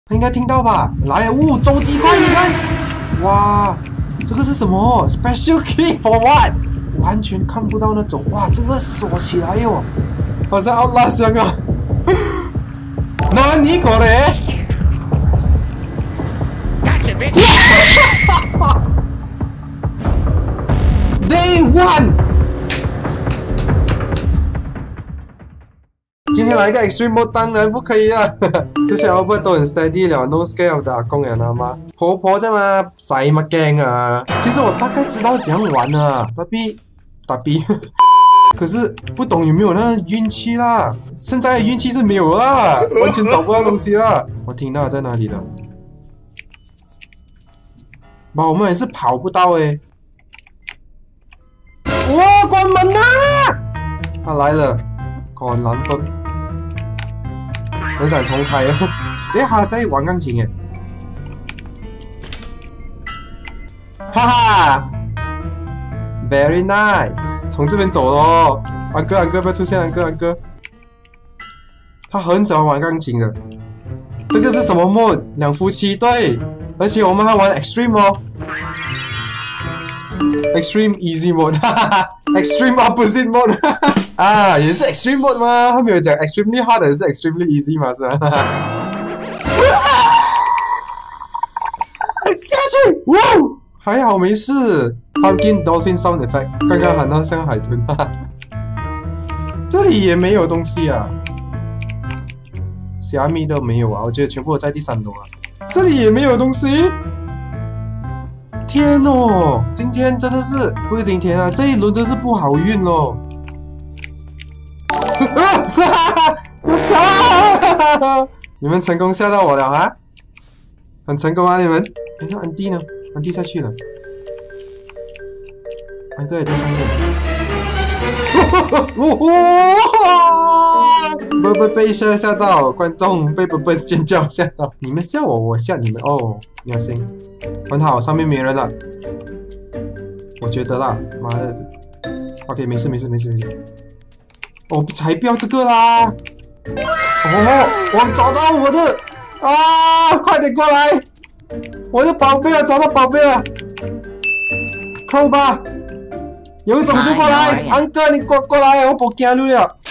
他应该听到吧？来，周鸡块，你看，哇，这个是什么 ？Special key for what？ 完全看不到那种，哇，这个锁起来哟，好像Outlast一样啊。那你过来。Day one。今天来一个 extreme mode 当然不可以啊！这些 Albert 都很 steady 了 ，no scale 的阿公人啊嘛，婆婆在嘛，使乜驚啊？其實我大概知道怎樣玩啊，打比，可是不懂有沒有那運氣啦。現在的運氣是沒有啦，完全找不到東西啦。我聽到在哪裡了？哇，我們也是跑不到誒。哇，關門啦！他來了，趕藍燈。很想重開啊！誒，他在玩鋼琴誒，哈哈 ，very nice， 從這邊走咯。安哥不要出現，安哥，他很喜歡玩鋼琴的。這個是什麼 mode？ 兩夫妻對，而且我們還玩 extreme 哦 ，extreme easy mode， 哈哈哈 ，extreme opposite mode， 哈哈。啊，也是 extreme mode 吗？他没有讲 extremely hard 的是 extremely easy 吗？是吧？下去！哇，还好没事。Pumpkin dolphin sound effect， 刚刚喊到像海豚。这里也没有东西啊，虾米都没有啊，我觉得全部都在第3楼啊。这里也没有东西。天哦，今天真的是不是今天啊，这一轮真是不好运哦。要杀！你们成功吓到我了啊！很成功啊，你们！哎，那安迪呢？安迪下去了，安哥也在上面。被吓到，观众被尖叫吓到。你们吓我，我吓你们哦。你行，很好，上面没人了。我觉得啦，妈的 ，OK， 没事。我才不要这个啦！哦，我找到我的啊！快点过来！我的宝贝了，找到宝贝了！扣吧，有一种就过来，安哥你过来，我不惊你了。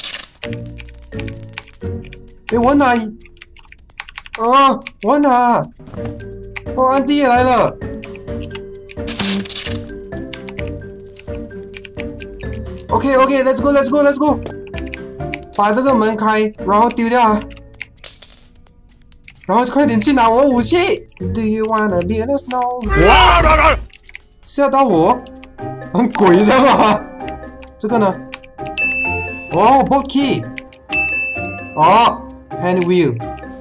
诶，我哪？哦，我哪？哦，安迪也来了。OK，let's go， 把这个门开，然后丢掉，然后快点去拿我武器。Do you wanna be in the snow？ 哇！吓到我，很鬼这样啊！这个呢？哦 ，bolt key， 哦 ，hand wheel。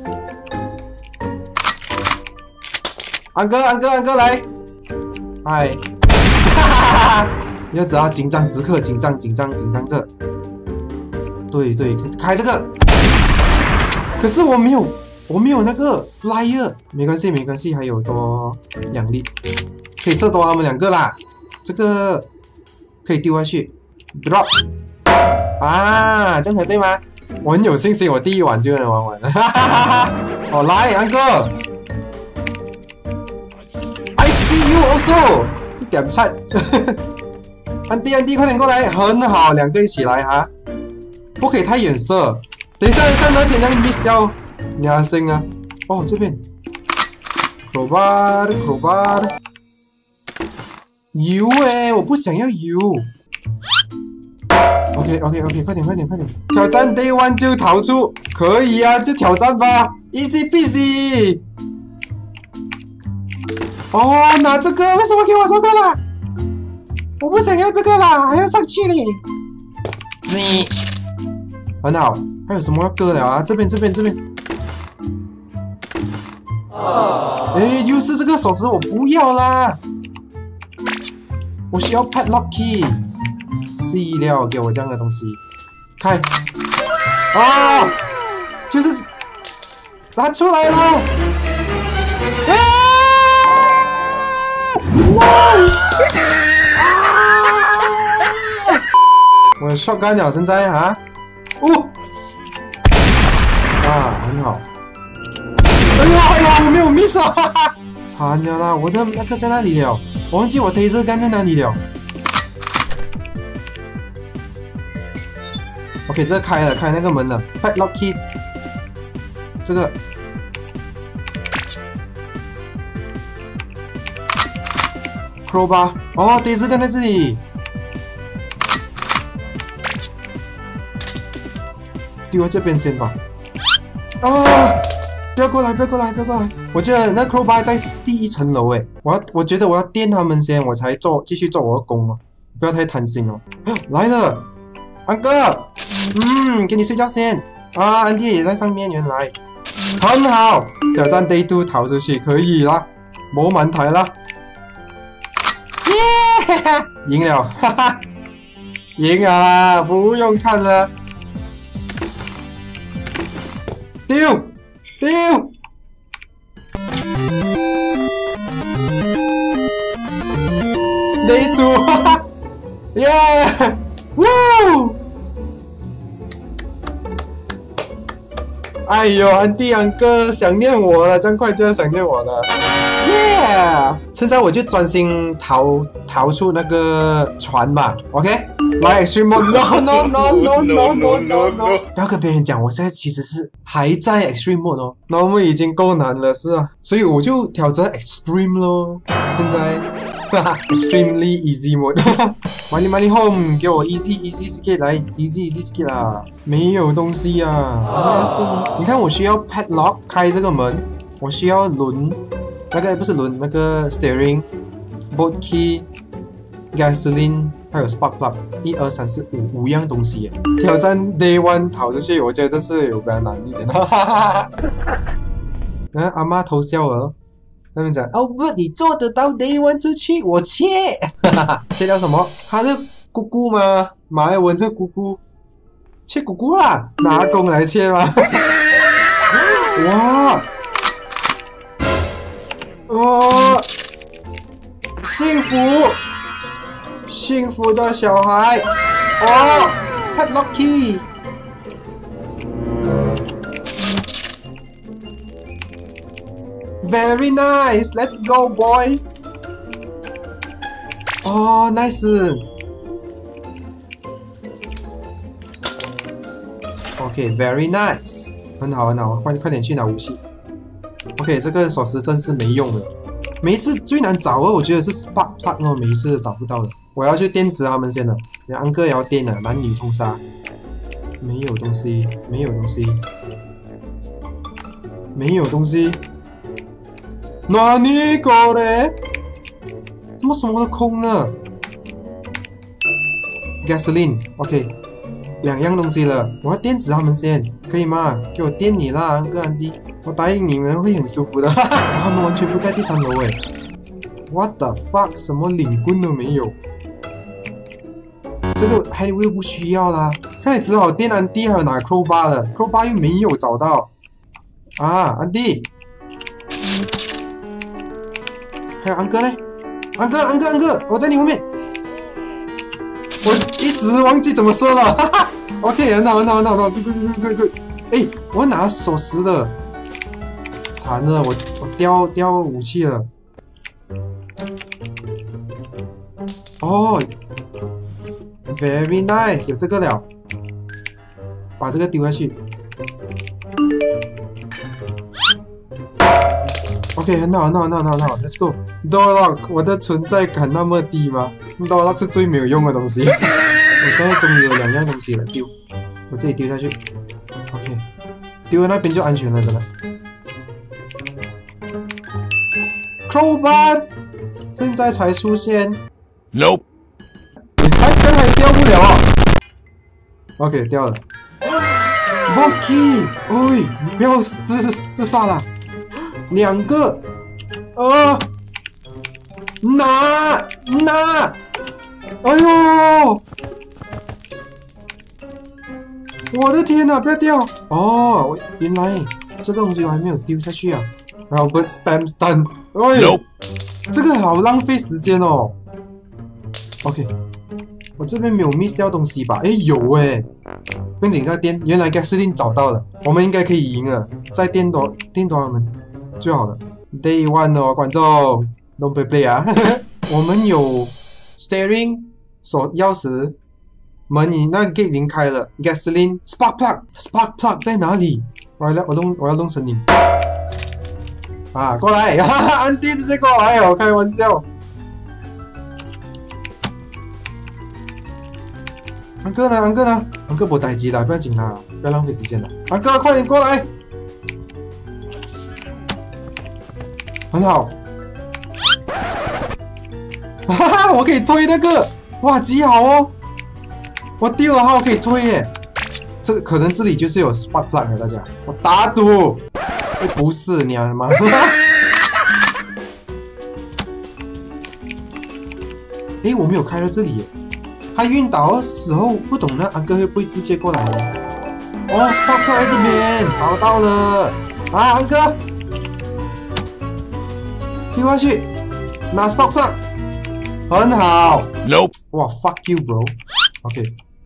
安哥来，嗨，哈哈哈！要知道紧张时刻，紧张这。对，开这个。可是我没有那个 flyer， 没关系，还有多2粒，可以射多他们2个啦。这个可以丢下去 ，drop。啊，这样才对吗？我很有信心，我第一晚就能玩完了。哈哈哈哈！哦，来，安哥 ，I see you also， 点菜。安迪，快点过来，很好，2个一起来哈，不可以太远射。等一下那点能 miss 掉，你阿星啊！哦，这边 crowbar， 油诶，我不想要油。OK， 快点，挑战 Day 1就逃出，可以啊，就挑战吧 ，easy peasy。哦，拿这个，为什么给我这个啦？我不想要这个啦，还要上去嘞。很好，还有什么要割了啊？这边。哎，又是这个锁匙，我不要啦。我需要 padlock key。细料给我这样的东西，开。哦，就是拿出来了。No！我有 shotgun 了，现在啊，很好。哎说，哈哈，惨了啦！我的那个在哪里了？我忘记我 taser gun 在哪里了。OK， 这个开那个门了 ，padlock key， 这个。 crowbar 哦，taser gun在这里，丢在这边先吧。啊！不要过来，不要过来，不要过来！我觉得那 crowbar 在第1层楼诶，我觉得我要电他们先，我才继续做我的工嘛，不要太贪心哦。来了，安哥，给你睡觉先啊，安迪也在上面，原来很好，挑战 Day 2逃出去可以啦，冇问题啦。 赢了，哈哈，赢了，不用看了。丢，Day 2，哈哈，耶，呜！哎呦，安迪安哥想念我了，这样快就要想念我了。 Yeah！ 现在我就专心逃出那个船吧 ，OK？ 来 ，Extreme Mode，No！ 不要跟别人讲，我现在其实是还在 Extreme Mode 哦。那我们已经够难了，是啊，所以我就挑战 Extreme 咯。现在，哈哈 ，Extremely Easy Mode。Money Home， 给我 Easy Skate 来 ，Easy Skate 啦，没有东西啊。你看我需要 padlock 开这个门，我需要轮。 那个不是轮，那个 steering、boat key、gasoline， 还有 spark plug， 1、2、3、4、5样东西耶。挑战 Day 1逃出去，我觉得这是有比较难一点，哈哈哈。然后阿妈偷笑了，那边讲哦不，你做得到 Day 1出去，我切，哈哈哈，切掉什么？他的姑姑吗？马来文的姑姑，切姑姑啦，拿弓来切吗？哇！ 哦，幸福的小孩哦 ，padlock key。Very nice, let's go, boys. 哦 ，nice. OK, very nice. 很好，很好，快点去拿武器。 OK， 这个锁匙真是没用的。每一次最难找的，我觉得是 spark plug 哦，每一次都找不到的。我要去电死他们先了。安哥也要电了，男女通杀。没有东西，没有东西，没有东西。哪里搞的？怎么什么都空了 ？Gasoline，OK， 2样东西了。我要电死他们先，可以吗？给我电你啦，安哥安迪。 我答应你们会很舒服的，哈哈！他们完全不在第3楼诶 ，What the fuck？ 什么领棍都没有，这个 Highway 不需要啦，看来只好电安迪还有拿 crowbar 了 ，crowbar 又没有找到啊，安迪，还有安哥呢？安哥，我在你后面，我一时忘记怎么说了，哈哈 ，OK， 很好 ，good， 哎，我拿锁匙了。 惨了，我掉武器了。哦 ，very nice， 有这个了，把这个丢下去。OK， 很好 ，Let's go。Door lock， 我的存在感那么低吗 ？Door lock 是最没有用的东西。我现在终于有2样东西了，丢，我这里丢下去。OK， 丢在那边就安全了，真的。 crowbar 现在才出现 ，Nope， 哎，这还掉不了啊 ？OK， 掉了。Boki， 哎，你不要自杀了，2个，拿，哎呦，我的天哪，不要掉！哦，原来这个东西我还没有丢下去啊。然后 but spam stun， 哎， Nope， 这个好浪费时间哦。OK， 我这边没有 miss 掉东西吧？哎，有哎，跟紧在电，原来 gasoline 找到了，我们应该可以赢了。再电多他们。 最好的 Day 1哦，观众 ，Don't play 啊！我们有 steering 锁钥匙，门那个 gate 已经开了 ，gasoline spark plug 在哪里？我要弄声音啊！过来，哈哈，安迪直接过来哦，开玩笑。安哥呢？安哥没待机了，不要紧啦，不要浪费时间了。安哥，快点过来！很好。哈哈，我可以推那个，哇，极好哦！我丢了号可以推耶。这个可能这里就是有 spark plug 的，大家，我打赌。哎，不是你啊妈！哎，我没有开到这里耶。他晕倒的时候，不懂那安哥会不会直接过来呢？哦 ，spark plug 在这边，找到了啊，安哥，丢下去，拿 spark plug， 很好。 Nope。 哇 ，fuck you bro。OK。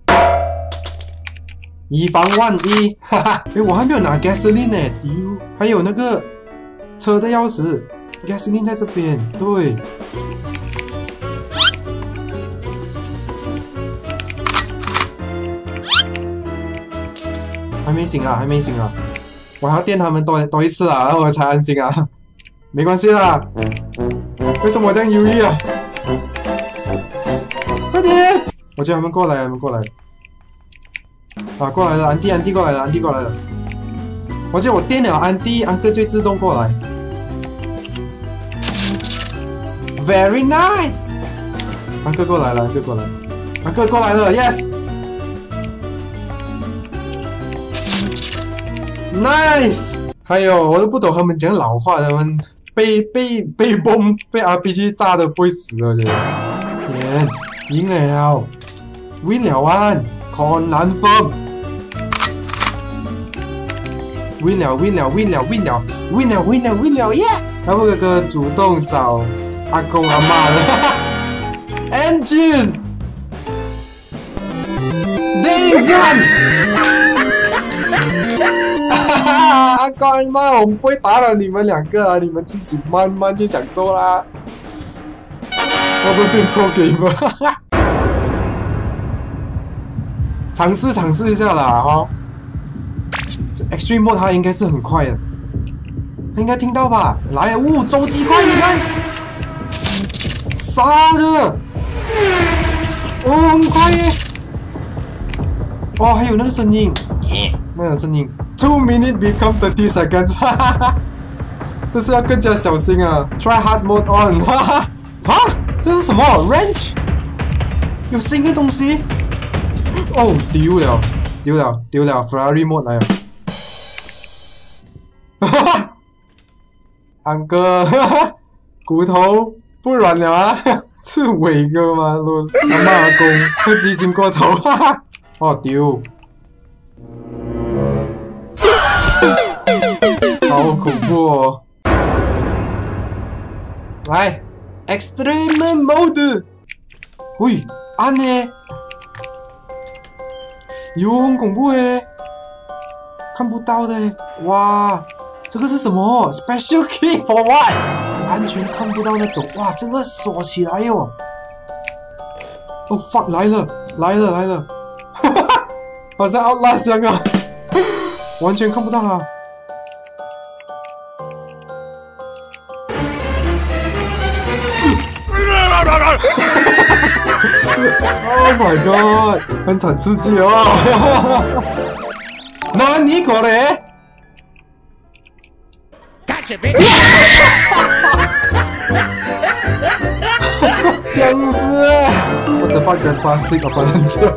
以防万一，哈哈！哎，我还没有拿 gasoline 呢，丢！还有那个车的钥匙 ，gasoline 在这边，对。还没醒啊！我还要电他们多一次啊，然后我才安心啊。没关系啦，为什么我这样犹豫啊？快点！我叫他们过来，啊，过来了，安迪过来了。我觉得我电了安迪，安哥就会自动过来。Very nice， 安哥过来了 ，yes，nice。还有，我都不懂他们讲老话，他们被bomb 被 RPG 炸的不会死，我觉得。点赢了 ，win 了啊！ confirm win 了耶！阿布哥哥主动找阿公阿妈了，engine day 1， 阿公阿妈，我们不会打扰你们两个啊，你们自己慢慢去享受啦。我们变 pro gamer。尝试一下啦，哈！这 Extreme Mode 它应该是很快的，他应该听到吧？来，走几块，你看，杀的，很快耶！还有那个声音，2 minutes become 30 seconds， 哈哈哈！这是要更加小心啊 ！Try hard mode on， 哈哈！啊，这是什么 ？Wrench？ 有新的东西？丢了 ，Ferrari mode 来了，哈哈，安哥，哈哈，骨头不软了啊，是伟哥吗？阿妈阿公会激进过头，哈哈，丢，好恐怖哦！来 ，Extreme mode， 喂，按呢？很恐怖诶，看不到的，哇，这个是什么 ？Special key for what？ 完全看不到那种，哇，这个锁起来哟！fuck， 来了，哈哈，好像 Outlast 一样啊，完全看不到啊。Oh my god， 很惨刺激哦！那你过来？僵尸！我的发根 plastic 我把它这，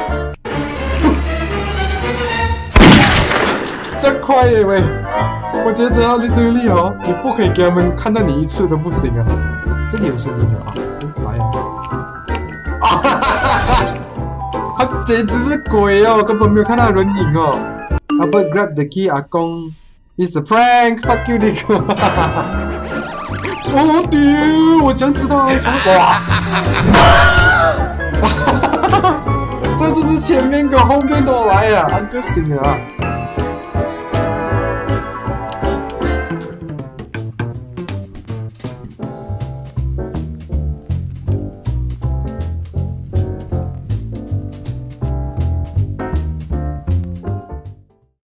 这快耶喂！我觉得 literally 哦，你不可以给他们看到你一次都不行啊！这里有声音的啊，是来啊！他简直是鬼哦，根本没有看到人影哦。Albert grab the key， 阿公 ，It's a prank，fuck you 你个！丢！我怎样知道啊？哇！这是前面跟后面都来啊，安哥醒了啊！